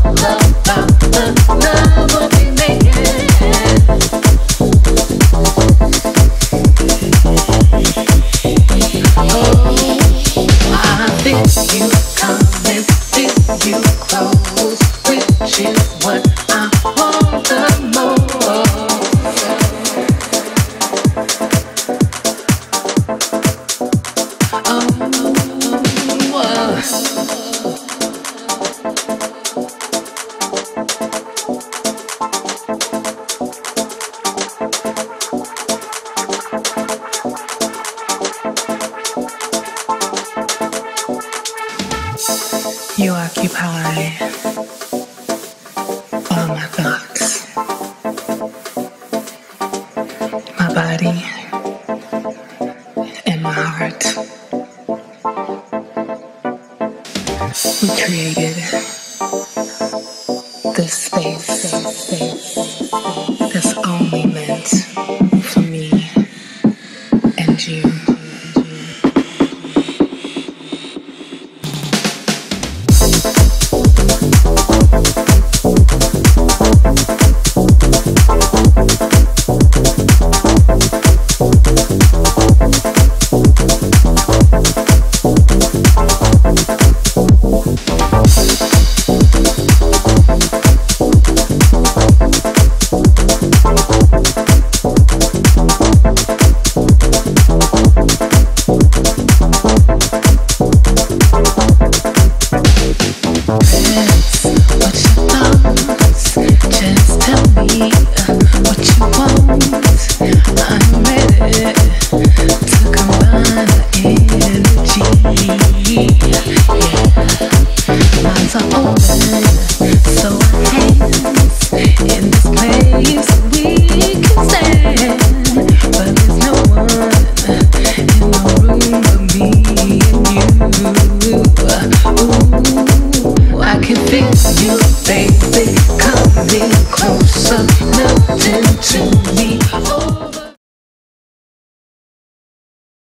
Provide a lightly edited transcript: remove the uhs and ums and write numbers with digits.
You occupy all my thoughts, my body, and my heart. We created this space that's only meant for me and you. I can feel you, baby.